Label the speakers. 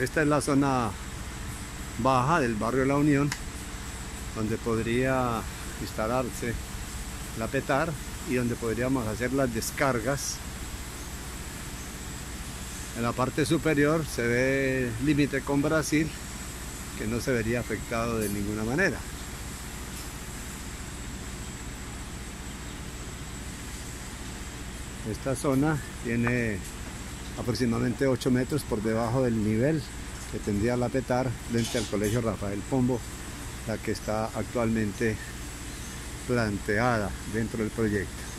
Speaker 1: Esta es la zona baja del barrio La Unión, donde podría instalarse la Petar y donde podríamos hacer las descargas. En la parte superior se ve el límite con Brasil, que no se vería afectado de ninguna manera. Esta zona tiene aproximadamente 8 metros por debajo del nivel que tendría la Petar frente al Colegio Rafael Pombo, la que está actualmente planteada dentro del proyecto.